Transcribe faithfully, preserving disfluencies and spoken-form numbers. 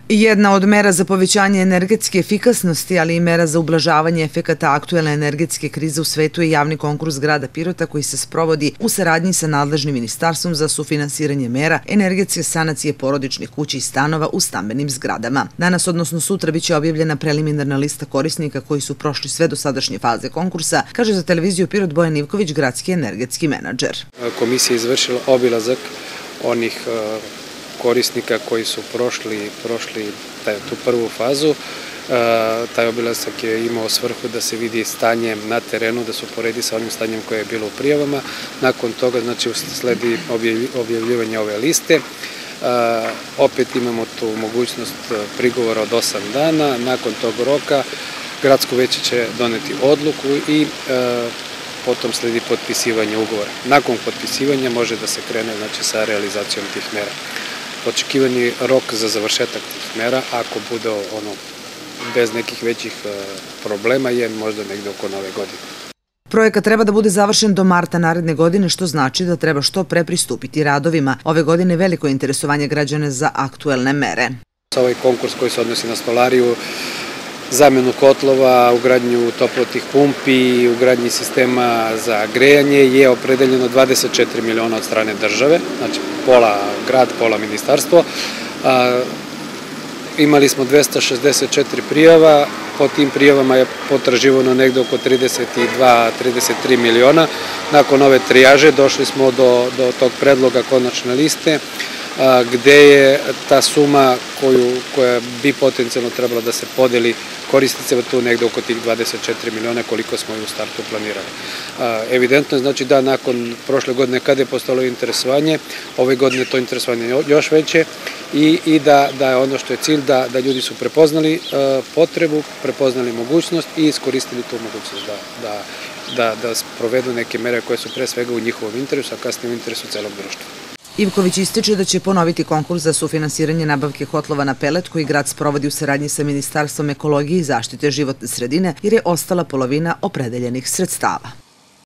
Jedna od mera za povećanje energetske efikasnosti, ali i mera za ublažavanje efekata aktuelne energetske krize u svetu je javni konkurs grada Pirota koji se sprovodi u saradnji sa nadležnim ministarstvom za sufinansiranje mera energetske sanacije porodičnih kuća i stanova u stambenim zgradama. Danas, odnosno sutra, biće objavljena preliminarna lista korisnika koji su prošli sve dosadašnje faze konkursa, kaže za televiziju Pirot Bojan Ivković, gradski energetski menadžer. Komisija je izvršila obilazak onih korisnika koji su prošli, prošli tu prvu fazu. Taj obilazak je imao svrhu da se vidi stanje na terenu, da se uporedi sa onim stanjem koje je bilo u prijavama. Nakon toga, znači, sledi objavljivanje ove liste. Opet imamo tu mogućnost prigovora od osam dana. Nakon tog roka gradsko veće će doneti odluku i potom sledi potpisivanje ugovora. Nakon potpisivanja može da se krene, znači, sa realizacijom tih mera. Očekivani rok za završetak tih mera, ako bude ono bez nekih većih problema, je možda negde oko nove godine. Projekat treba da bude završen do marta naredne godine, što znači da treba što pre pristupiti radovima. Ove godine veliko je interesovanje građana za aktuelne mere. Ovaj konkurs koji se odnosi na stolariju, zamenu kotlova, ugradnju toplotnih pumpi, ugradnji sistema za grejanje je opredeljeno dvadeset četiri miliona od strane države, znači pola grad, pola ministarstvo. Imali smo dvesta šezdeset četiri prijava, po tim prijavama je potraživano negde oko trideset dva do trideset tri miliona. Nakon ove trijaže došli smo do, do tog predloga konačne liste, gde je ta suma koju, koja bi potencijalno trebala da se podeli korisnicima tu negde oko tih dvadeset četiri miliona koliko smo i u startu planirali. Evidentno je, znači, da nakon prošle godine kada je postalo interesovanje, ove godine to interesovanje još veće i, i da, da je ono što je cilj da, da ljudi su prepoznali potrebu, prepoznali mogućnost i iskoristili tu mogućnost da, da, da, da provedu neke mere koje su pre svega u njihovom interesu, a kasnije u interesu celog društva. Ivković ističe da će ponoviti konkurs za sufinansiranje nabavke kotlova na pelet koji grad sprovodi u saradnji sa Ministarstvom ekologije i zaštite životne sredine jer je ostala polovina opredeljenih sredstava.